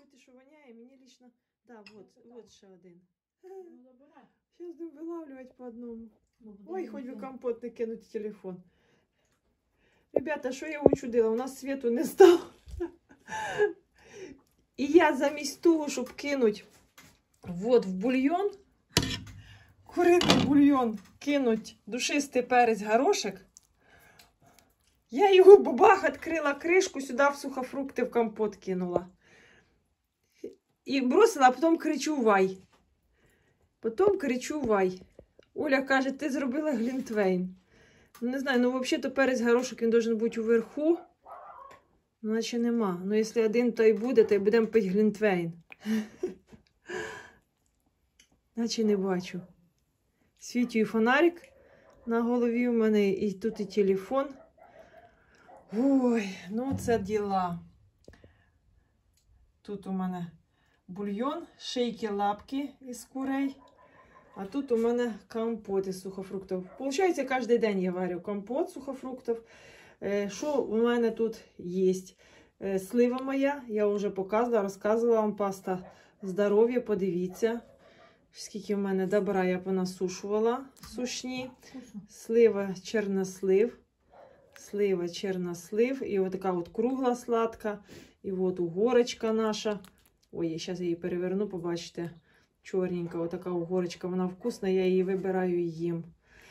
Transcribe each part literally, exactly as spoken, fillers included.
чути, що воняє, мені лично... Да, вот, вот ще один. Ну, забирай. Зараз будемо вилавлювати по одному. Ну, Ой, хоч би подивимося. компот не кинуть телефон. Ребята, що я учудила? У нас світу не стало. І я замість того, щоб кинуть вот в бульйон, курити бульйон, кинуть душистий перець горошок, я його бабах, відкрила кришку, сюди в сухофрукти в компот кинула. І бросила, а потім кричу вай. Потім кричу вай. Оля каже, ти зробила глінтвейн. Ну, не знаю, ну взагалі-то перець горошок, він має бути уверху. Наче нема. Ну, якщо один той буде, то й будемо пити глінтвейн. Наче не бачу. Світю фонарик на голові у мене, і тут і телефон. Ой, ну це діла. Тут у мене бульйон, шийки-лапки із курей. А тут у мене компот із сухофруктів. Получається, кожен день я варю компот з сухофруктів. Що у мене тут є? Слива моя, я вже показувала, розказувала вам, паста здоров'я, подивіться. Скільки в мене добра я понасушувала сушні. Слива, чорнослив. Слива, чорнослив. І от така от кругла сладка. І от угорочка наша. Ой, зараз я її переверну, побачите. Чорненька, отака угорочка, вона вкусна, я її вибираю і їм.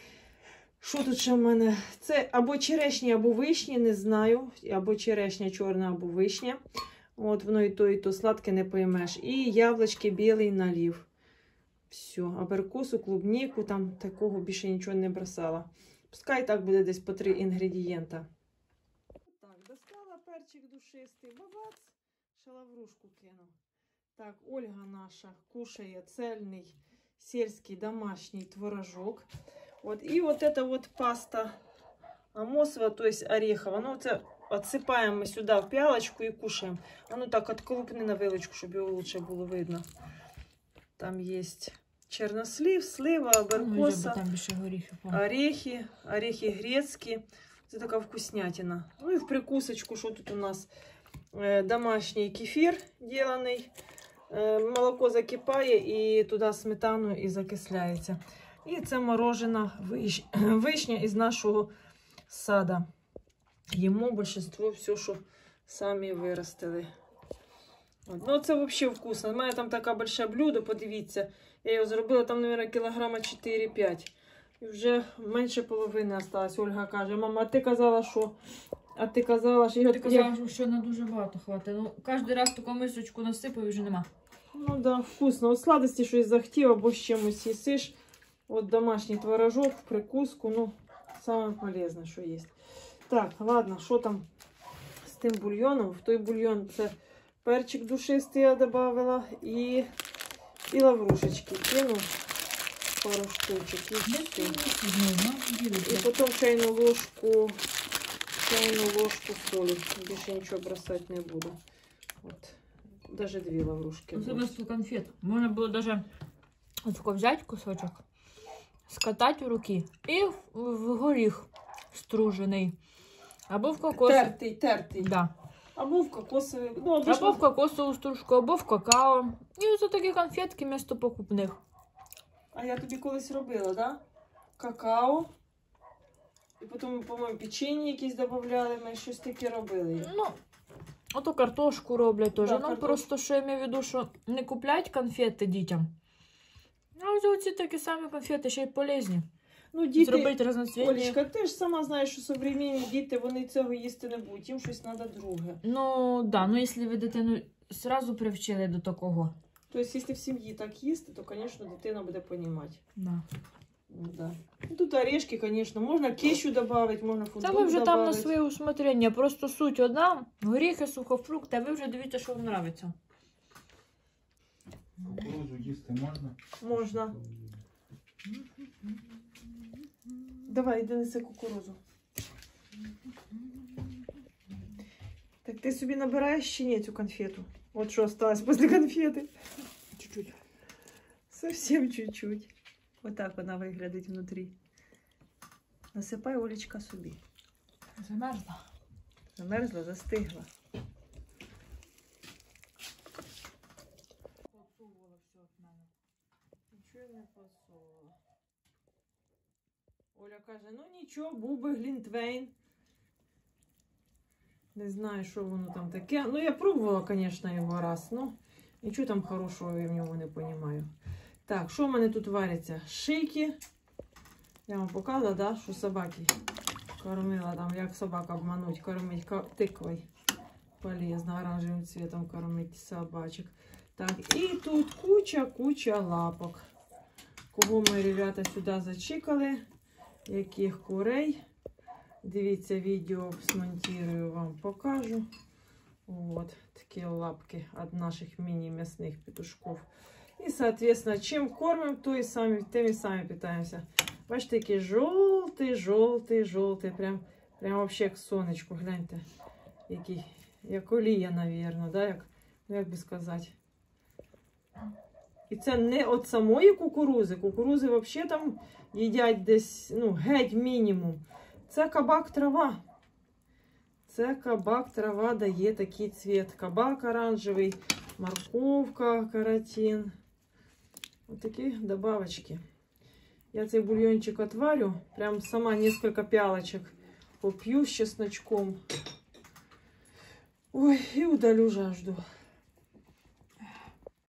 Що тут ще в мене? Це або черешня, або вишні, не знаю. Або черешня чорна, або вишня. От воно і то, і то сладке не поймеш. І яблучки білий налів. Все, абрикосу, клубніку, там такого більше нічого не бросала. Пускай так буде десь по три інгредієнта. Так, достала перчик душистий, бабац, шалаврушку кину. Так, Ольга наша кушає цельний сельский домашний творожок. Вот. И вот эта вот паста амосова, то есть орехова. Ну, это отсыпаем мы сюда в пиалочку и кушаем. А ну так, отколупни на вилочку, чтобы его лучше было видно. Там есть чернослив, слива, абрикоса, орехи, орехи грецкие. Это такая вкуснятина. Ну и в прикусочку, что тут у нас? Э, домашний кефир деланный. Молоко закипає і туди сметану і закисляється. І це морожена виш... вишня із нашого сада. Їмо більшість все, що самі виростили. От. Ну це взагалі вкусно. У мене там таке велике блюдо, подивіться. Я його зробила там, мабуть, кілограма чотири-п'ять. І вже менше половини залишилось. Ольга каже, мама, а ти казала, що... А ти казала, що... Ти казала, я... що на дуже багато хватить. Ну, кожен раз таку мисочку насипав і вже нема. Ну да, вкусно. От сладості щось захотів, або з чимось їсиш. От домашній творожок в прикуску. Ну, саме полезне, що є. Так, ладно, що там з тим бульйоном? В той бульйон це перчик душистий я додавала і, і лаврушечки кину. Пару штучок. І, і потім чайну ложку, чайну ложку солі. Більше нічого бросати не буду. От. Даже дві лаврушки. Особливо конфет. Можна було даже отако взяти кусочок, скатати в руки і в, в горіх стружений. Або в кокос. Тертий, тертий. Да. Або в кокосовий. Ну, або, або в кокосову стружку, або в какао. І ось такі конфетки вместо покупних. А я тобі колись робила, да? Какао. І потім, по-моєму, печення якісь додавали, ми щось таке робили. Ну, ото картошку роблять теж. Да, ну, картош... просто, що я маю в виду, що не куплять конфети дітям. А ось оці такі самі конфети ще й полезні. Ну, діти... Зробити разноцвітні. Олечка, ти ж сама знаєш, що современні діти, вони цього їсти не будуть. Їм щось треба друге. Ну, да, ну, якщо ви дитину одразу привчили до такого. Тобто, якщо в сім'ї так їсти, то, звісно, дитина буде розуміти. Да. Ну, да. Ну, тут орешки, конечно, можно кещу добавить, можно фундук Та ви вже добавить. там на своє усмотрення, просто суть одна, горіхи, сухофрукти, а ви вже дивіться, що вам подобається. Кукурузу їсти можна? Можна. Давай, йди неси кукурузу. Так ти собі набираєш чи ні цю конфету? От що осталось після конфети. Чуть-чуть. Совсем чуть-чуть. Вот так вона виглядить внутрі. Насипай, Олечка, собі. Замерзла. Замерзла, застигла. каже, ну нічого, був би глінтвейн. Не знаю, що воно там таке. Ну, я пробувала, звісно, його раз, ну, нічого там хорошого я в ньому не розумію. Так, що в мене тут вариться? Шийки. Я вам показала, да, що собаки кормила там, як собака обмануть, кормить тиквою. Полезно оранжевим цветом кормить собачек. Так, і тут куча-куча лапок. Кого ми, ребята, сюди зачекали, яких курей. Дивіться, відео смонтирую, вам покажу. Вот такі лапки від наших міні-мясних петушков. І, соответственно, чим кормимо, то і самі, тим і самі питаємося. Бачите, такий жовтий, жовтий, жовтий. Прям, прям вообще як сонечко, гляньте. Який, як олія, мабуть, да? Як, ну, як би сказати. І це не від самої кукурузи. Кукурузи взагалі там їдять десь, ну, геть мінімум. Це кабак трава. Це кабак трава дає такий цвіт. Кабак оранжевий, морковка, каротин. Ось такі добавочки. Я цей бульйончик отварю. Прям сама несколько пялочек попью с чесночком. Ой, и удалю жажду.